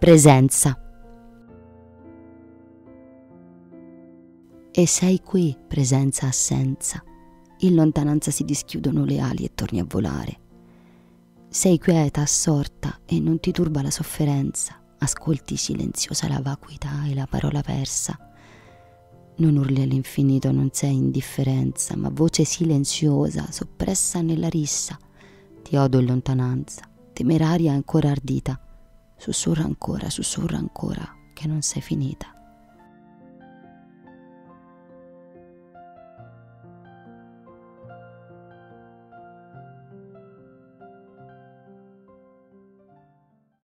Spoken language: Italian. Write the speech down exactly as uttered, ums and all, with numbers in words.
presenza. E sei qui, presenza assenza. In lontananza si dischiudono le ali e torni a volare. Sei quieta, assorta e non ti turba la sofferenza. Ascolti silenziosa la vacuità e la parola persa. Non urli all'infinito, non sei indifferenza, ma voce silenziosa, soppressa nella rissa. Ti odo in lontananza, temeraria ancora ardita. Sussurra ancora, sussurra ancora, che non sei finita.